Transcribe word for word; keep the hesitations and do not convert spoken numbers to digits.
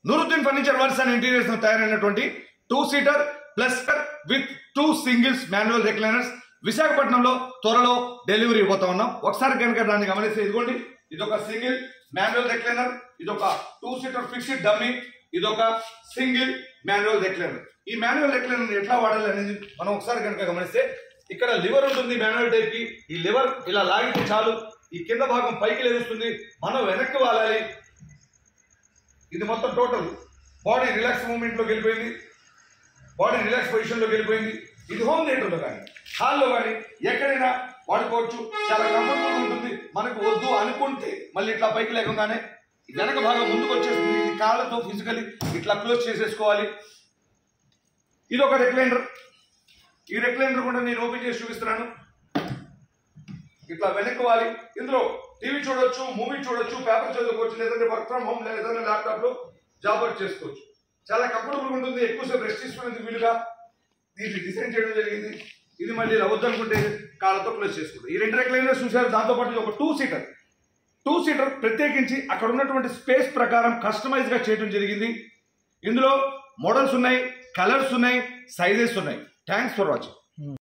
Nooruddin Furniture Works and Interiors తయారైనటువంటి two seater plus with two singles manual recliners విశాఖపట్నంలో త్వరలో delivery ఇవ్వబోతా ఉన్నాం. ఒకసారి కనుక దాన్ని గమనిస్తే ఇదిగోండి, ఇదొక సింగిల్ మాన్యువల్ రెక్లైనర్, ఇదొక టూ సీటర్ ఫిక్స్డ్ డమ్మీ, ఇదొక సింగిల్ మాన్యువల్ రెక్లైనర్. ఈ మాన్యువల్ రెక్లైనర్ ఎట్లా వాడాలి అనేది మనం ఒకసారి కనుక గమనిస్తే ఇక్కడ లివర్ ఉంటుంది మాన్యువల్ టైప్ కి. ఈ లివర్ ఇలా లాగితే చాలు ఈ కింద భాగం పైకి లేస్తుంది, మనం వెనక్కి వాలాలి. ఇది మొత్తం టోటల్ బాడీ రిలాక్స్ మూవ్మెంట్ లోకి వెళ్ళిపోయింది, బాడీ రిలాక్స్ పొజిషన్ లోకి వెళ్ళిపోయింది. ఇది హోమ్ థియేటర్లో కానీ హాల్లో కానీ ఎక్కడైనా వాడుకోవచ్చు, చాలా కంఫర్టబుల్ ఉంటుంది. మనకు వద్దు అనుకుంటే మళ్ళీ ఇట్లా పైకి లేకుండానే వెనక భాగం ముందుకు వచ్చేస్తుంది. ఇది కాళ్ళతో ఫిజికలీ ఇట్లా క్లోజ్ చేసేసుకోవాలి. ఇది ఒక రెక్లైనర్. ఈ రెక్లైనర్ కూడా నేను ఓపెన్ చేసి చూపిస్తున్నాను. ఇట్లా వెనక్కోవాలి. ఇందులో టీవీ చూడొచ్చు, మూవీ చూడొచ్చు, పేపర్ చదువుకోవచ్చు, లేదంటే వర్క్ ఫ్రమ్ హోమ్ లేదంటే ల్యాప్టాప్ లో జాబ్ వర్క్ చేసుకోవచ్చు. చాలా కంఫర్టబుల్ ఉంటుంది. ఎక్కువసేపు రెస్ట్ తీసుకునేందుకు వీలుగా దీన్ని డిజైన్ చేయడం జరిగింది. ఇది మళ్ళీ ఇలా వద్దనుకుంటే కాళ్ళతో క్లోజ్ చేసుకుంటాం. ఈ రెండు రెక్లైనర్స్ చూసారు. దాంతోపాటు ఒక టూ సీటర్ టూ సీటర్ ప్రత్యేకించి అక్కడ ఉన్నటువంటి స్పేస్ ప్రకారం కస్టమైజ్ గా చేయడం జరిగింది. ఇందులో మోడల్స్ ఉన్నాయి, కలర్స్ ఉన్నాయి, సైజెస్ ఉన్నాయి. Thanks for watching.